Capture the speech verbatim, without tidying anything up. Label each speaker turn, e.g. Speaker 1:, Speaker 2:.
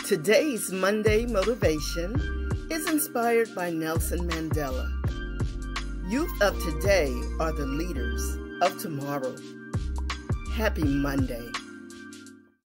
Speaker 1: Today's Monday motivation is inspired by Nelson Mandela. Youth of today are the leaders of tomorrow. Happy Monday.